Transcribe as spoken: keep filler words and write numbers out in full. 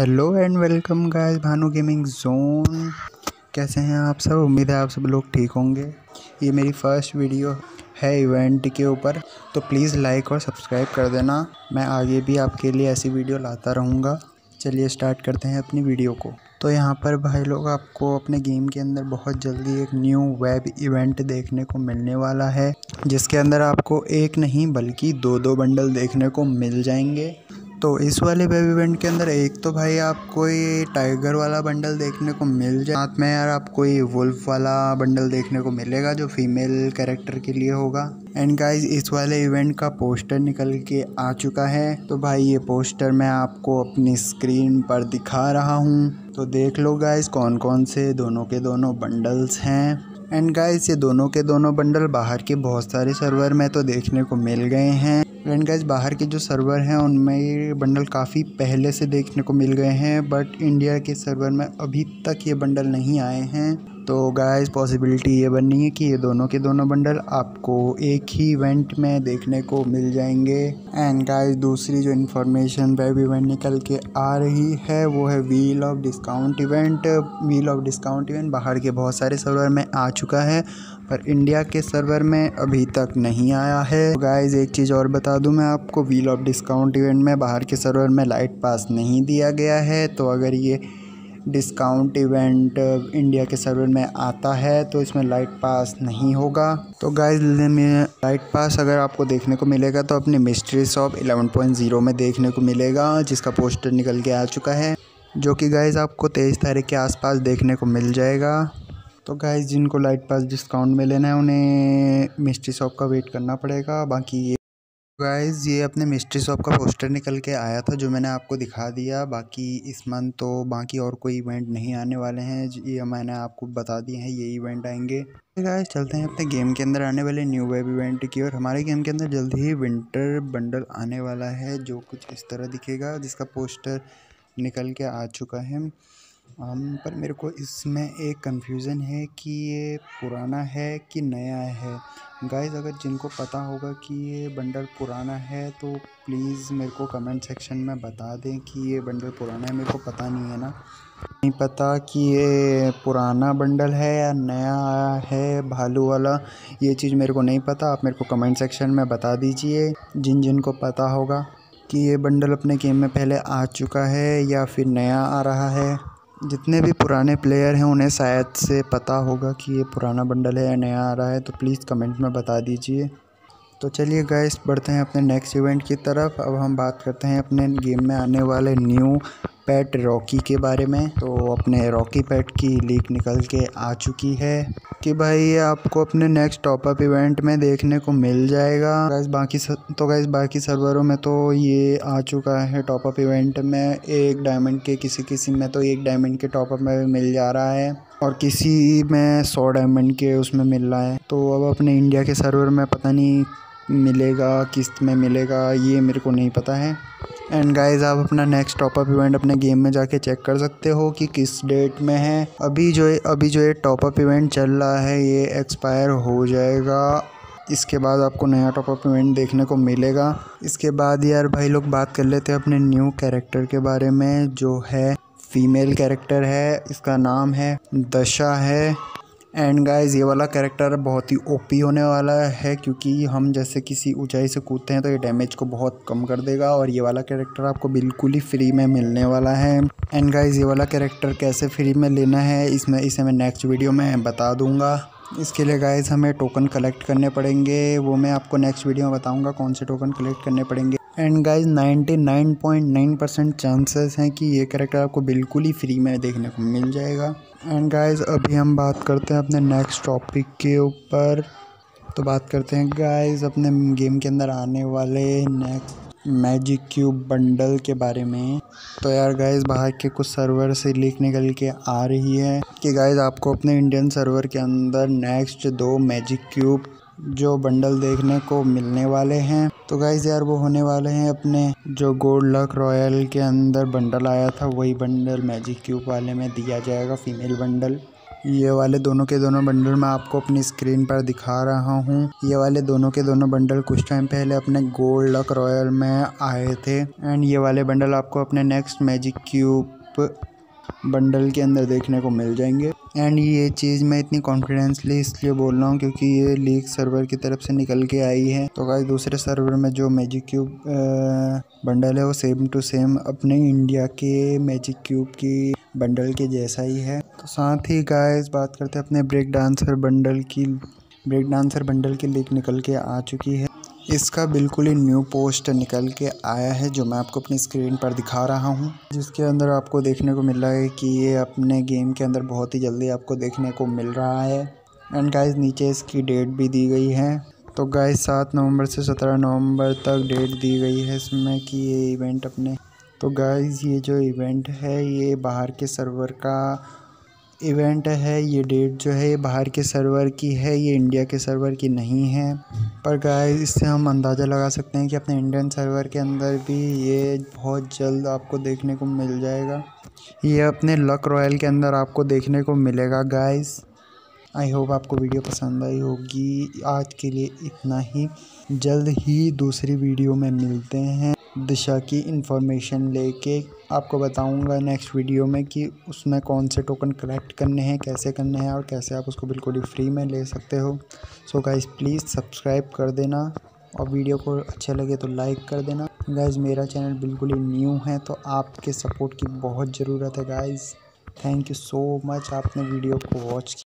Hello and welcome guys Bhanu gaming zone. कैसे हैं आप सब? उम्मीद है आप सब लोग ठीक होंगे। ये मेरी फर्स्ट वीडियो है इवेंट के ऊपर, तो प्लीज़ लाइक और सब्सक्राइब कर देना। मैं आगे भी आपके लिए ऐसी वीडियो लाता रहूँगा। चलिए स्टार्ट करते हैं अपनी वीडियो को। तो यहाँ पर भाई लोग आपको अपने गेम के अंदर बहुत जल्दी एक न्यू वेब इवेंट देखने को मिलने वाला है, जिसके अंदर आपको एक नहीं बल्कि दो दो बंडल देखने को मिल जाएंगे। तो इस वाले वेब इवेंट के अंदर एक तो भाई आपको ये टाइगर वाला बंडल देखने को मिल जाए, साथ में यार आपको ये वुल्फ वाला बंडल देखने को मिलेगा जो फीमेल कैरेक्टर के लिए होगा। एंड गाइज इस वाले इवेंट का पोस्टर निकल के आ चुका है, तो भाई ये पोस्टर मैं आपको अपनी स्क्रीन पर दिखा रहा हूँ। तो देख लो गाइज कौन कौन से दोनों के दोनों बंडल्स हैं। एंड गाइज ये दोनों के दोनों बंडल बाहर के बहुत सारे सर्वर में तो देखने को मिल गए हैं। एंड गाइज बाहर के जो सर्वर हैं उनमें ये बंडल काफ़ी पहले से देखने को मिल गए हैं, बट इंडिया के सर्वर में अभी तक ये बंडल नहीं आए हैं। तो गाइज पॉसिबिलिटी ये बननी है कि ये दोनों के दोनों बंडल आपको एक ही इवेंट में देखने को मिल जाएंगे। एंड गाइज दूसरी जो इन्फॉर्मेशन वेब इवेंट निकल के आ रही है वो है wheel of discount event. Wheel of discount event बाहर के बहुत सारे सर्वर में आ चुका है, पर इंडिया के सर्वर में अभी तक नहीं आया है। तो गाइज एक चीज़ और बता दूं मैं आपको, व्हील ऑफ डिस्काउंट इवेंट में बाहर के सर्वर में लाइट पास नहीं दिया गया है। तो अगर ये डिस्काउंट इवेंट इंडिया के सर्वर में आता है तो इसमें लाइट पास नहीं होगा। तो गाइज लाइट पास अगर आपको देखने को मिलेगा तो अपने mystery shop eleven point zero में देखने को मिलेगा, जिसका पोस्टर निकल के आ चुका है, जो कि गाइज आपको तेईस तारीख के आसपास देखने को मिल जाएगा। तो गाइज जिनको लाइट पास डिस्काउंट में लेना है उन्हें मिस्ट्री शॉप का वेट करना पड़ेगा। बाकी ये गाइज ये अपने मिस्ट्री शॉप का पोस्टर निकल के आया था जो मैंने आपको दिखा दिया। बाकी इस मंथ तो बाकी और कोई इवेंट नहीं आने वाले हैं, ये मैंने आपको बता दिए हैं, ये इवेंट आएंगे। गाइज चलते हैं अपने गेम के अंदर आने वाले न्यू वेब इवेंट की और हमारे गेम के अंदर जल्द ही विंटर बंडल आने वाला है, जो कुछ इस तरह दिखेगा, जिसका पोस्टर निकल के आ चुका है। um, पर मेरे को इसमें एक कंफ्यूजन है कि ये पुराना है कि नया है। गाइस अगर जिनको पता होगा कि ये बंडल पुराना है तो प्लीज़ मेरे को कमेंट सेक्शन में बता दें कि ये बंडल पुराना है। मेरे को पता नहीं है ना, नहीं पता कि ये पुराना बंडल है या नया आया है भालू वाला, ये चीज़ मेरे को नहीं पता। आप मेरे को कमेंट सेक्शन में बता दीजिए जिन जिन को पता होगा कि ये बंडल अपने गेम में पहले आ चुका है या फिर नया आ रहा है। जितने भी पुराने प्लेयर हैं उन्हें शायद से पता होगा कि ये पुराना बंडल है या नया आ रहा है, तो प्लीज़ कमेंट में बता दीजिए। तो चलिए गाइस बढ़ते हैं अपने नेक्स्ट इवेंट की तरफ। अब हम बात करते हैं अपने गेम में आने वाले न्यू पेट रॉकी के बारे में। तो अपने रॉकी पेट की लीक निकल के आ चुकी है कि भाई ये आपको अपने नेक्स्ट टॉपअप इवेंट में देखने को मिल जाएगा। गाइस बाकी सर, तो गाइस बाकी सर्वरों में तो ये आ चुका है टॉपअप इवेंट में, एक डायमंड के, किसी किसी में तो एक डायमंड के टॉपअप में भी मिल जा रहा है और किसी में सौ डायमंड के उसमें मिल रहा है। तो अब अपने इंडिया के सर्वर में पता नहीं मिलेगा किस में मिलेगा, ये मेरे को नहीं पता है। एंड गाइज आप अपना नेक्स्ट टॉपअप इवेंट अपने गेम में जाके चेक कर सकते हो कि किस डेट में है। अभी जो अभी जो ये टॉपअप इवेंट चल रहा है ये एक्सपायर हो जाएगा, इसके बाद आपको नया टॉपअप इवेंट देखने को मिलेगा। इसके बाद यार भाई लोग बात कर लेते हैं अपने न्यू कैरेक्टर के बारे में, जो है फीमेल कैरेक्टर है, इसका नाम है दशा है। एंड गाइज ये वाला कैरेक्टर बहुत ही ओपी होने वाला है, क्योंकि हम जैसे किसी ऊंचाई से कूदते हैं तो ये डैमेज को बहुत कम कर देगा, और ये वाला कैरेक्टर आपको बिल्कुल ही फ्री में मिलने वाला है। एंड गाइज ये वाला कैरेक्टर कैसे फ्री में लेना है इसमें इसे मैं नेक्स्ट वीडियो में बता दूंगा। इसके लिए गाइज हमें टोकन कलेक्ट करने पड़ेंगे, वो मैं आपको नेक्स्ट वीडियो में बताऊंगा कौन से टोकन कलेक्ट करने पड़ेंगे। And guys ninety nine point nine percent chances हैं कि ये कैरेक्टर आपको बिल्कुल ही फ्री में देखने को मिल जाएगा। एंड गाइज अभी हम बात करते हैं अपने नेक्स्ट टॉपिक के ऊपर। तो बात करते हैं गाइज अपने गेम के अंदर आने वाले नेक्स्ट मैजिक क्यूब बंडल के बारे में। तो यार गाइज बाहर के कुछ सर्वर से लीक निकल के आ रही है कि गाइज आपको अपने इंडियन सर्वर के अंदर नेक्स्ट दो मैजिक क्यूब जो बंडल देखने को मिलने वाले हैं। तो गाइज यार वो होने वाले हैं अपने जो गोल्ड लक रॉयल के अंदर बंडल आया था वही बंडल मैजिक क्यूब वाले में दिया जाएगा, फीमेल बंडल। ये वाले दोनों के दोनों बंडल मैं आपको अपनी स्क्रीन पर दिखा रहा हूँ। ये वाले दोनों के दोनों बंडल कुछ टाइम पहले अपने गोल्ड लक रॉयल में आए थे एंड ये वाले बंडल आपको अपने नेक्स्ट मैजिक क्यूब बंडल के अंदर देखने को मिल जाएंगे। एंड ये चीज़ मैं इतनी कॉन्फिडेंसली इसलिए बोल रहा हूँ क्योंकि ये लीक सर्वर की तरफ से निकल के आई है। तो गाइस दूसरे सर्वर में जो मैजिक क्यूब बंडल है वो सेम टू सेम अपने इंडिया के मैजिक क्यूब की बंडल के जैसा ही है। तो साथ ही गाइस बात करते हैं अपने ब्रेक डांसर बंडल की। ब्रेक डांसर बंडल की लीक निकल के आ चुकी है। इसका बिल्कुल ही न्यू पोस्ट निकल के आया है जो मैं आपको अपनी स्क्रीन पर दिखा रहा हूँ, जिसके अंदर आपको देखने को मिल रहा है कि ये अपने गेम के अंदर बहुत ही जल्दी आपको देखने को मिल रहा है। एंड गाइस नीचे इसकी डेट भी दी गई है। तो गाइस सात नवंबर से सत्रह नवंबर तक डेट दी गई है इसमें कि ये इवेंट अपने। तो गाइस ये जो इवेंट है ये बाहर के सर्वर का इवेंट है। ये डेट जो है ये बाहर के सर्वर की है, ये इंडिया के सर्वर की नहीं है। पर गाइस इससे हम अंदाज़ा लगा सकते हैं कि अपने इंडियन सर्वर के अंदर भी ये बहुत जल्द आपको देखने को मिल जाएगा। ये अपने लक रॉयल के अंदर आपको देखने को मिलेगा गाइस। आई होप आपको वीडियो पसंद आई होगी। आज के लिए इतना ही, जल्द ही दूसरी वीडियो में मिलते हैं। दिशा की इंफॉर्मेशन लेके आपको बताऊंगा नेक्स्ट वीडियो में कि उसमें कौन से टोकन कलेक्ट करने हैं, कैसे करने हैं और कैसे आप उसको बिल्कुल ही फ्री में ले सकते हो। सो गाइस प्लीज़ सब्सक्राइब कर देना और वीडियो को अच्छा लगे तो लाइक कर देना। गाइस मेरा चैनल बिल्कुल ही न्यू है तो आपके सपोर्ट की बहुत ज़रूरत है guys. Thank you so much आपने वीडियो को वॉच किया।